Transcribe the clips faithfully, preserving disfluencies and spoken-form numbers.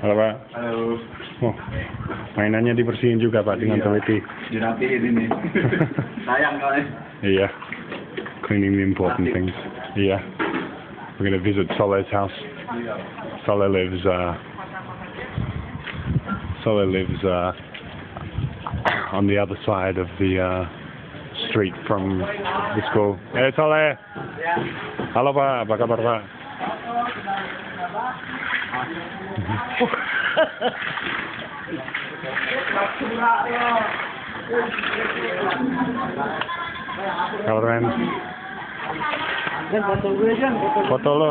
Halo Pak. Halo. Oh, mainannya dibersihin juga Pak dengan Iya. teliti. Dirapihin ini. Sayang kalian. Iya. Cleaning the important things. Iya. We're going to visit Sole's house. Sole lives, uh, Sole lives, uh, on the other side of the, uh, street from the school. Eh, Sole. Halo Pak, apa kabar Pak? Kameramen. Foto lo.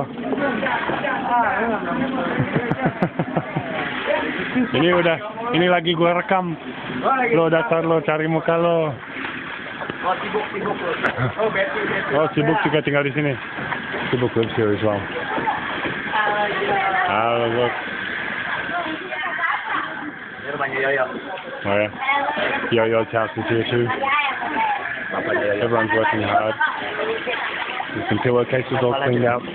Ini udah, ini lagi gua rekam. Lo dasar lo cari muka lo. Oh sibuk sibuk. Oh Betty Betty. Oh sibuk juga tinggal di sini. Sibuk lives here as well. Halo look. Ini rumahnya Yoyo. Oh yeah. Yo-Yo's house is here too. Everyone's working hard. There's some pillowcases all cleaned out.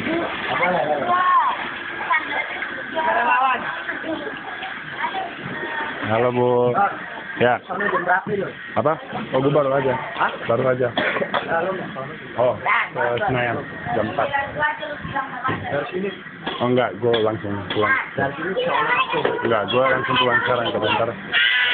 Halo Bu. Ya. Apa? Oh gue baru aja. Baru aja. Oh, ke Senayan jam empat. Dari sini. Oh enggak, gue langsung pulang. Dari sini Enggak, gue langsung pulang sekarang ke bentar.